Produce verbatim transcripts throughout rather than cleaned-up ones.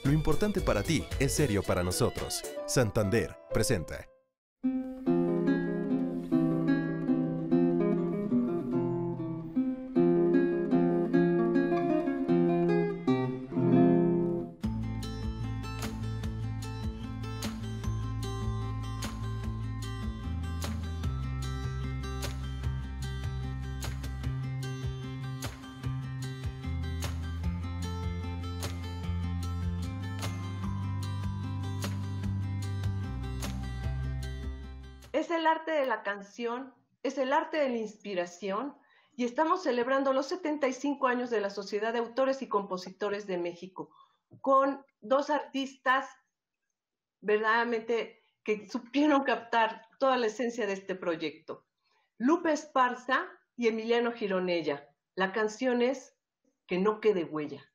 Lo importante para ti es serio para nosotros. Santander presenta. Es el arte de la canción, es el arte de la inspiración y estamos celebrando los setenta y cinco años de la Sociedad de Autores y Compositores de México con dos artistas verdaderamente que supieron captar toda la esencia de este proyecto. Lupe Esparza y Emiliano Gironella. La canción es Que no quede huella.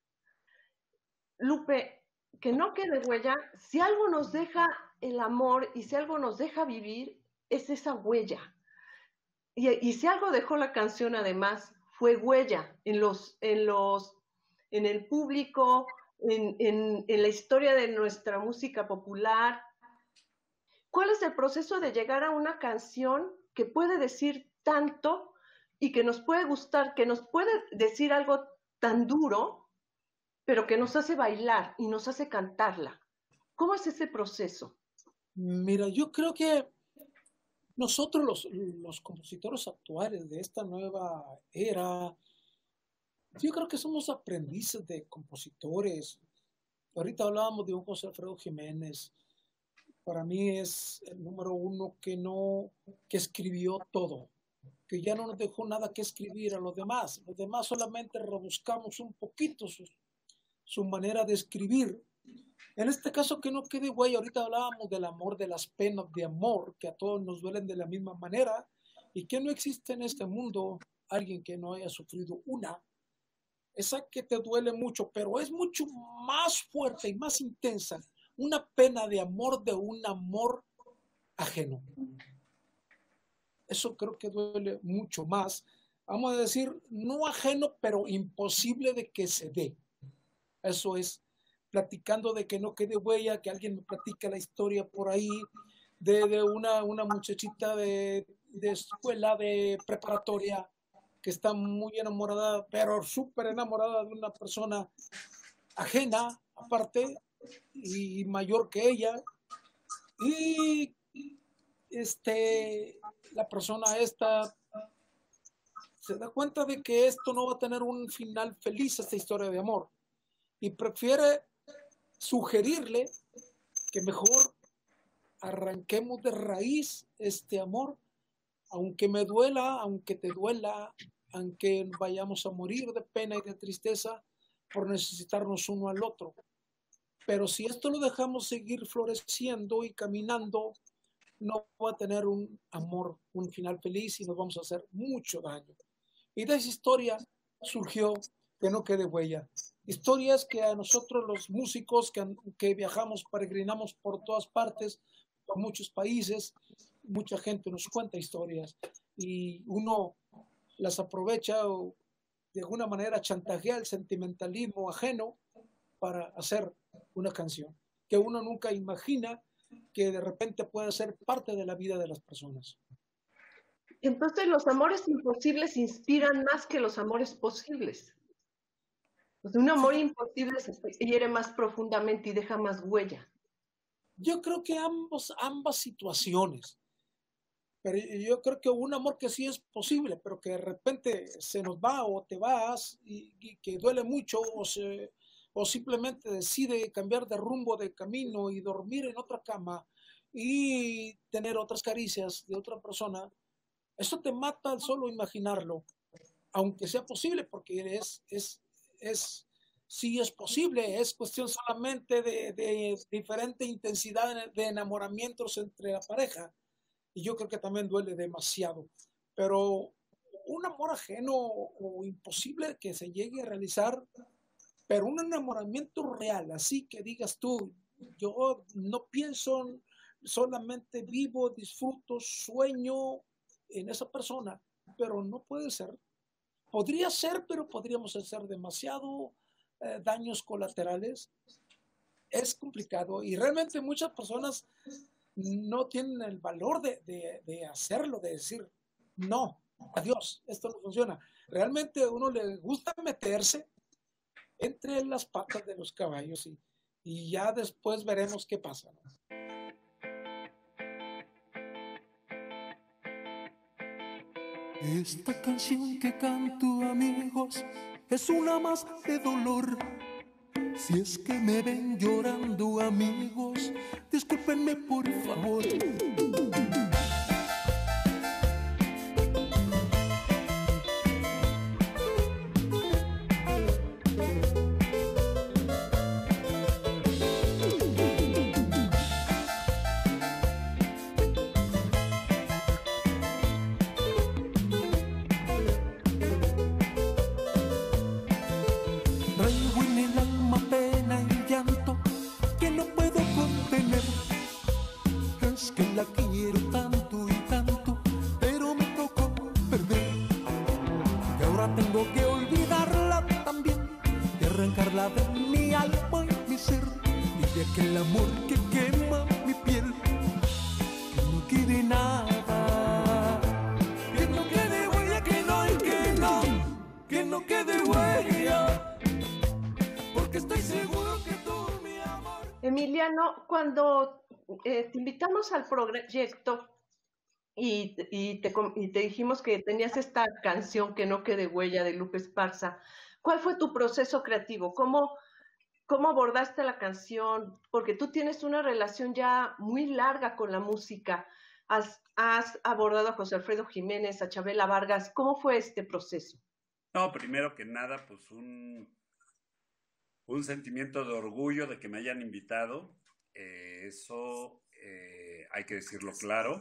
Lupe, que no quede huella, si algo nos deja el amor y si algo nos deja vivir, es esa huella. Y, y si algo dejó la canción, además, fue huella en los, en los, en el público, en, en, en la historia de nuestra música popular. ¿Cuál es el proceso de llegar a una canción que puede decir tanto y que nos puede gustar, que nos puede decir algo tan duro, pero que nos hace bailar y nos hace cantarla? ¿Cómo es ese proceso? Mira, yo creo que nosotros los, los compositores actuales de esta nueva era, yo creo que somos aprendices de compositores. Ahorita hablábamos de un José Alfredo Jiménez. Para mí es el número uno que no, que escribió todo, que ya no nos dejó nada que escribir a los demás. Los demás solamente rebuscamos un poquito su, su manera de escribir. En este caso, que no quede huella. Ahorita hablábamos del amor, de las penas de amor, que a todos nos duelen de la misma manera, y que no existe en este mundo alguien que no haya sufrido una. Esa que te duele mucho, pero es mucho más fuerte y más intensa. Una pena de amor de un amor ajeno. Eso creo que duele mucho más. Vamos a decir, no ajeno, pero imposible de que se dé. Eso es, platicando de que no quede huella, que alguien me platica la historia por ahí de, de una, una muchachita de, de escuela, de preparatoria, que está muy enamorada, pero súper enamorada de una persona ajena, aparte, y mayor que ella, y este, la persona esta se da cuenta de que esto no va a tener un final feliz, esta historia de amor, y prefiere sugerirle que mejor arranquemos de raíz este amor, aunque me duela, aunque te duela, aunque vayamos a morir de pena y de tristeza por necesitarnos uno al otro. Pero si esto lo dejamos seguir floreciendo y caminando, no va a tener un amor, un final feliz, y nos vamos a hacer mucho daño. Y de esa historia surgió Que no quede huella. Historias que a nosotros los músicos que, que viajamos, peregrinamos por todas partes, por muchos países, mucha gente nos cuenta historias y uno las aprovecha o de alguna manera chantajea el sentimentalismo ajeno para hacer una canción que uno nunca imagina que de repente pueda ser parte de la vida de las personas. Entonces los amores imposibles inspiran más que los amores posibles. Pues un amor imposible se hiere más profundamente y deja más huella. Yo creo que ambos, ambas situaciones. Pero yo creo que un amor que sí es posible, pero que de repente se nos va o te vas y, y que duele mucho o, se, o simplemente decide cambiar de rumbo, de camino y dormir en otra cama y tener otras caricias de otra persona, eso te mata al solo imaginarlo, aunque sea posible, porque es, es, es sí es posible, es cuestión solamente de, de diferente intensidad de enamoramientos entre la pareja. Y yo creo que también duele demasiado. Pero un amor ajeno o imposible que se llegue a realizar, pero un enamoramiento real, así que digas tú, yo no pienso, solamente vivo, disfruto, sueño en esa persona, pero no puede ser. Podría ser, pero podríamos hacer demasiado eh, daños colaterales. es complicado y realmente muchas personas no tienen el valor de, de, de hacerlo, de decir, no, adiós, esto no funciona. Realmente a uno le gusta meterse entre las patas de los caballos y, y ya después veremos qué pasa, ¿no? Esta canción que canto, amigos, es una más de dolor. Si es que me ven llorando, amigos, discúlpenme por favor. Emiliano, cuando eh, te invitamos al proyecto y, y, te, y te dijimos que tenías esta canción Que no quede huella de Lupe Esparza, ¿cuál fue tu proceso creativo? ¿Cómo, cómo abordaste la canción? Porque tú tienes una relación ya muy larga con la música. Has, has abordado a José Alfredo Jiménez, a Chabela Vargas. ¿Cómo fue este proceso? No, primero que nada, pues un... un sentimiento de orgullo de que me hayan invitado, eh, eso eh, hay que decirlo claro.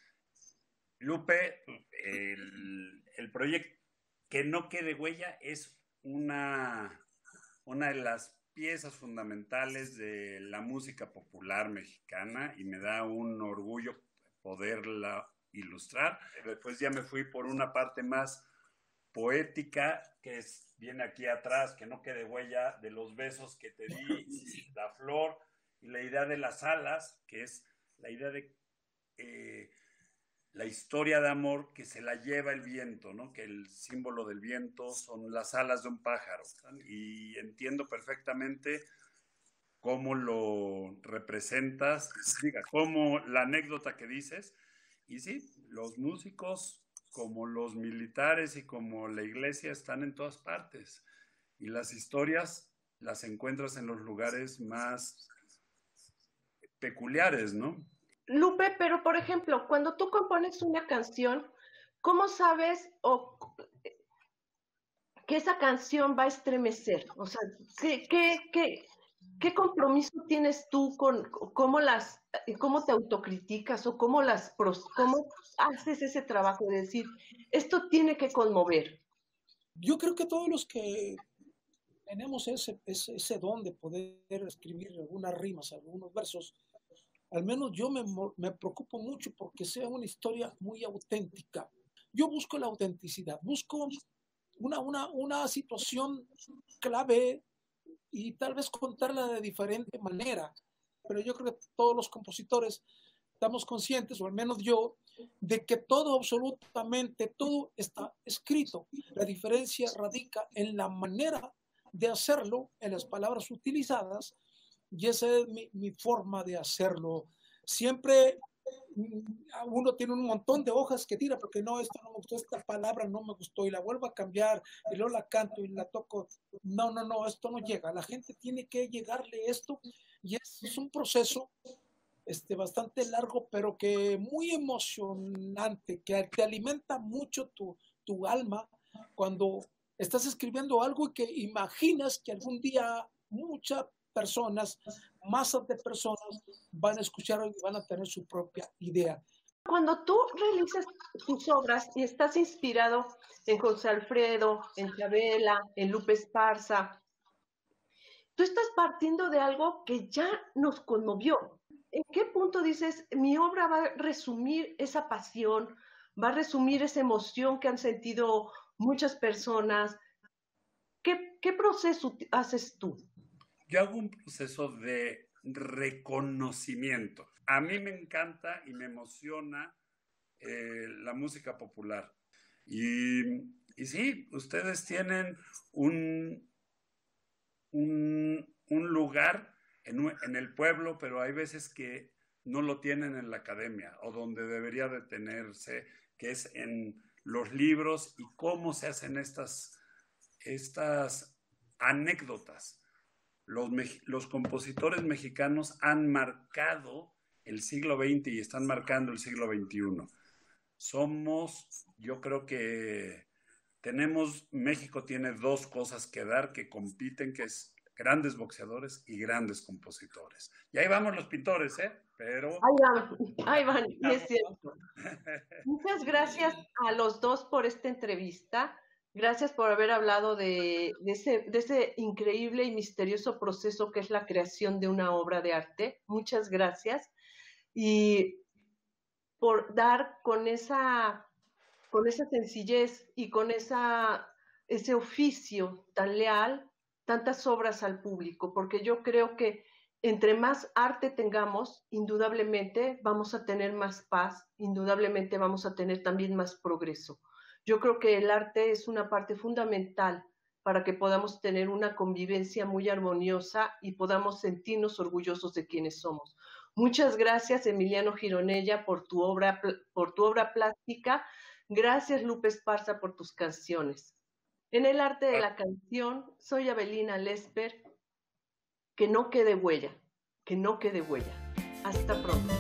Lupe, el, el proyecto Que no quede huella es una, una de las piezas fundamentales de la música popular mexicana y me da un orgullo poderla ilustrar. Después ya me fui por una parte más poética, que es, viene aquí atrás, que no quede huella de los besos que te di, la flor, y la idea de las alas, que es la idea de eh, la historia de amor que se la lleva el viento, ¿no? Que el símbolo del viento son las alas de un pájaro, ¿sí? Y entiendo perfectamente cómo lo representas, diga, cómo la anécdota que dices, y sí, los músicos como los militares y como la iglesia están en todas partes y las historias las encuentras en los lugares más peculiares, ¿no? Lupe, pero por ejemplo, cuando tú compones una canción, ¿cómo sabes o, que esa canción va a estremecer? O sea, ¿qué, qué, qué, qué compromiso tienes tú con cómo las, cómo te autocriticas o cómo las, cómo haces ese trabajo de decir, esto tiene que conmover? Yo creo que todos los que tenemos ese, ese, ese don de poder escribir algunas rimas, algunos versos, al menos yo me, me preocupo mucho porque sea una historia muy auténtica. Yo busco la autenticidad, busco una, una, una situación clave y tal vez contarla de diferente manera, pero yo creo que todos los compositores estamos conscientes, o al menos yo, de que todo, absolutamente todo está escrito. La diferencia radica en la manera de hacerlo, en las palabras utilizadas, y esa es mi, mi forma de hacerlo. Siempre uno tiene un montón de hojas que tira, porque no, esto no me gustó, esta palabra no me gustó, y la vuelvo a cambiar, y luego la canto y la toco. No, no, no, esto no llega. La gente tiene que llegarle esto, y es, es un proceso este, bastante largo, pero que muy emocionante, que te alimenta mucho tu, tu alma cuando estás escribiendo algo y que imaginas que algún día muchas personas, masas de personas van a escuchar y van a tener su propia idea. Cuando tú realizas tus obras y estás inspirado en José Alfredo, en Chabela, en Lupe Esparza, tú estás partiendo de algo que ya nos conmovió. ¿En qué punto dices, mi obra va a resumir esa pasión, va a resumir esa emoción que han sentido muchas personas? ¿Qué, qué proceso haces tú? yo hago un proceso de reconocimiento. A mí me encanta y me emociona eh, la música popular. Y, y sí, ustedes tienen un, un, un lugar en, en el pueblo, pero hay veces que no lo tienen en la academia o donde debería de tenerse, que es en los libros y cómo se hacen estas, estas anécdotas. Los, los compositores mexicanos han marcado el siglo veinte y están marcando el siglo veintiuno. Somos, yo creo que tenemos, México tiene dos cosas que dar que compiten, que es grandes boxeadores y grandes compositores. Y ahí vamos los pintores, ¿eh? Pero... Ahí van, ahí van, y es cierto. Muchas gracias a los dos por esta entrevista. Gracias por haber hablado de, de, ese, de ese increíble y misterioso proceso que es la creación de una obra de arte. Muchas gracias. Y por dar con esa, con esa sencillez y con esa, ese oficio tan leal tantas obras al público, porque yo creo que entre más arte tengamos, indudablemente vamos a tener más paz, indudablemente vamos a tener también más progreso. Yo creo que el arte es una parte fundamental para que podamos tener una convivencia muy armoniosa y podamos sentirnos orgullosos de quienes somos. Muchas gracias, Emiliano Gironella, por tu obra, por tu obra plástica. Gracias, Lupe Esparza, por tus canciones. En el arte de la canción, soy Avelina Lesper. Que no quede huella, que no quede huella. Hasta pronto.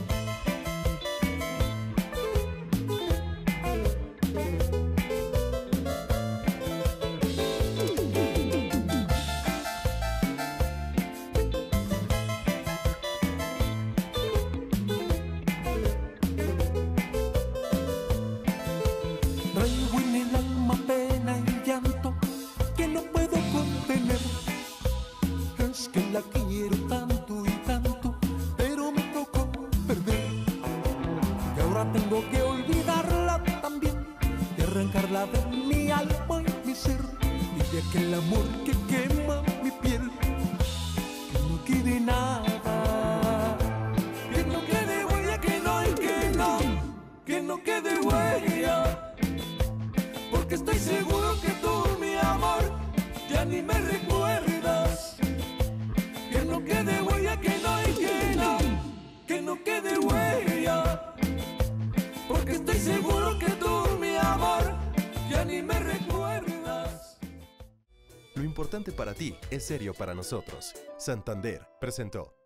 Traigo en el alma pena y llanto que no puedo contener. Es que la quiero tanto y tanto, pero me tocó perder. Y ahora tengo que olvidarla también y arrancarla de mi alma y mi ser. Y de aquel amor que quema mi piel, que no quede nada, que no quede huella, que no y que no, que no quede huella. Porque estoy seguro que tú, mi amor, ya ni me recuerdas. Que no quede huella, que no y que no, que no quede huella. Porque estoy seguro que tú, mi amor, ya ni me recuerdas. Lo importante para ti es serio para nosotros. Santander presentó